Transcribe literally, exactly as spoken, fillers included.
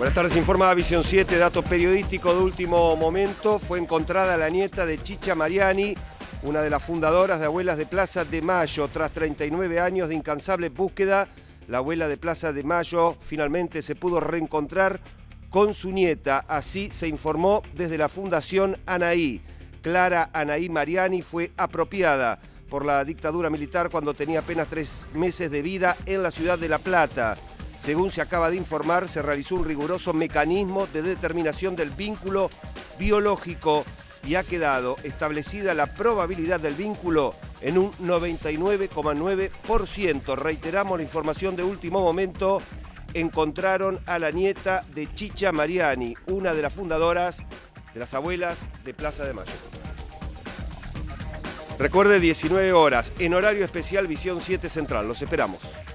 Buenas tardes, informa Visión siete, datos periodísticos de último momento. Fue encontrada la nieta de Chicha Mariani, una de las fundadoras de Abuelas de Plaza de Mayo. Tras treinta y nueve años de incansable búsqueda, la abuela de Plaza de Mayo finalmente se pudo reencontrar con su nieta. Así se informó desde la Fundación Anaí. Clara Anaí Mariani fue apropiada por la dictadura militar cuando tenía apenas tres meses de vida en la ciudad de La Plata. Según se acaba de informar, se realizó un riguroso mecanismo de determinación del vínculo biológico y ha quedado establecida la probabilidad del vínculo en un noventa y nueve coma nueve por ciento. Reiteramos la información de último momento. Encontraron a la nieta de Chicha Mariani, una de las fundadoras de las Abuelas de Plaza de Mayo. Recuerde, diecinueve horas, en horario especial Visión siete Central. Los esperamos.